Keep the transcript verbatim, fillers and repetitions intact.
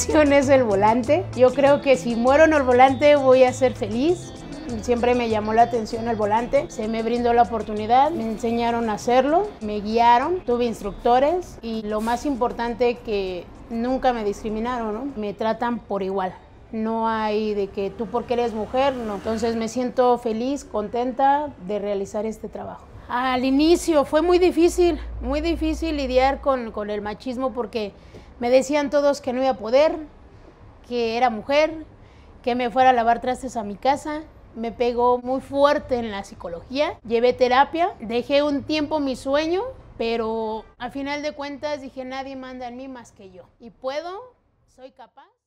pasión es el volante. Yo creo que si muero en el volante voy a ser feliz. Siempre me llamó la atención el volante, se me brindó la oportunidad, me enseñaron a hacerlo, me guiaron, tuve instructores y lo más importante que nunca me discriminaron, ¿no? Me tratan por igual. No hay de que tú porque eres mujer, no. Entonces me siento feliz, contenta de realizar este trabajo. Al inicio fue muy difícil, muy difícil lidiar con, con el machismo porque me decían todos que no iba a poder, que era mujer, que me fuera a lavar trastes a mi casa. Me pegó muy fuerte en la psicología, llevé terapia, dejé un tiempo mi sueño, pero al final de cuentas dije nadie manda en mí más que yo. Y puedo, soy capaz.